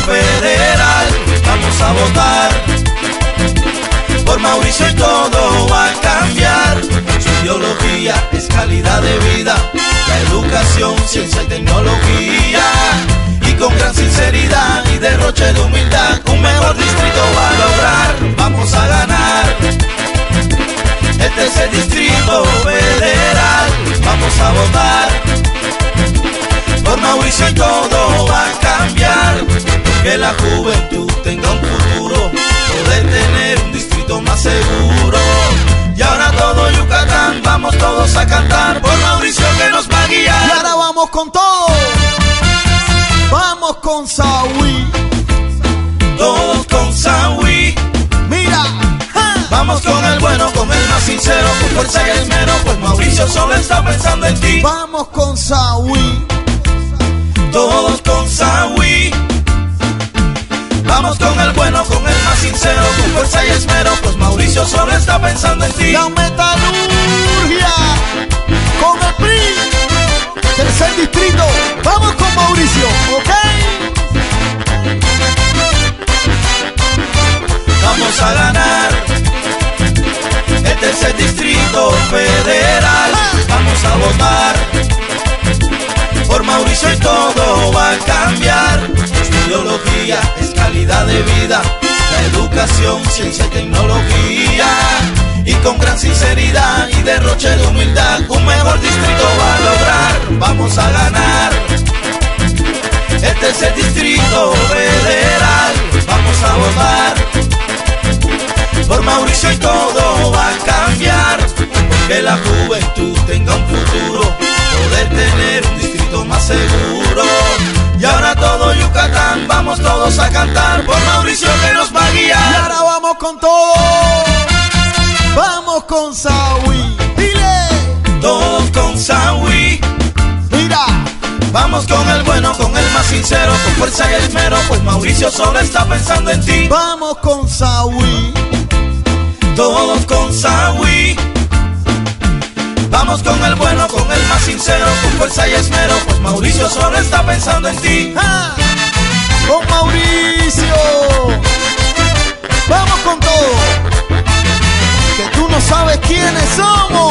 Federal. Vamos a votar por Mauricio y todo va a cambiar. Su ideología es calidad de vida, la educación, ciencia y tecnología. Y con gran sinceridad y derroche de humildad, un mejor distrito va a lograr. Vamos a ganar el tercer distrito federal. Vamos a votar por Mauricio y todo va a cambiar. Que la juventud tenga un futuro, poder tener un distrito más seguro. Y ahora todo Yucatán, vamos todos a cantar por Mauricio que nos va a guiar. Y ahora vamos con todo. Vamos con Sahui. Todos con Sahui. Mira, vamos con el bueno, con el más sincero, con fuerza y esmero, pues Mauricio solo está pensando en ti. Vamos con Sahui. Todos con Sahui. Vamos con el bueno, con el más sincero, con fuerza y esmero, pues Mauricio solo está pensando en ti. La metalurgia con el PRI, tercer distrito. Vamos con Mauricio, ¿ok? Vamos a ganar el tercer distrito federal. Vamos a votar por Mauricio y todo va a cambiar. Su ideología es calidad de vida, la educación, ciencia y tecnología. Y con gran sinceridad y derroche de humildad, un mejor distrito va a lograr. Vamos a ganar el tercer distrito federal. Vamos a votar por Mauricio y todo va a cambiar. Que la juventud tenga un futuro, poder tener un distrito más seguro. Y ahora todo Yucatán, vamos todos a cantar por Mauricio que nos va a guiar. Y ahora vamos con todo. Vamos con Sahui. Dile. Todos con Sahui. Mira. Vamos con el bueno, con el más sincero, con fuerza y esmero, pues Mauricio solo está pensando en ti. Vamos con Sahui. Todos con Sahui. Vamos con el bueno, con el más sincero, con fuerza y esmero, pues Mauricio solo está pensando en ti. Con Mauricio. Vamos con todo. Que tú no sabes quiénes somos.